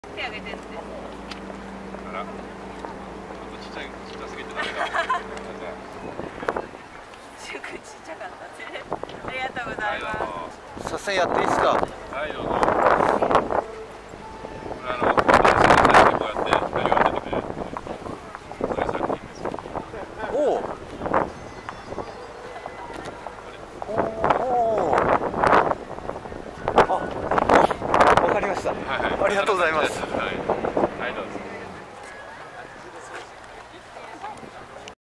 手挙げてって。 あら、ちょっとちっちゃすぎてダメか。 ちっちゃかったね。ありがとうございます。 撮影やっていいですか。 はいどうぞ。これこうやって光を当ててくれる。それさっきですよ。 おお。あ、わかりました。 はいはい。 ありがとうございます。 はい。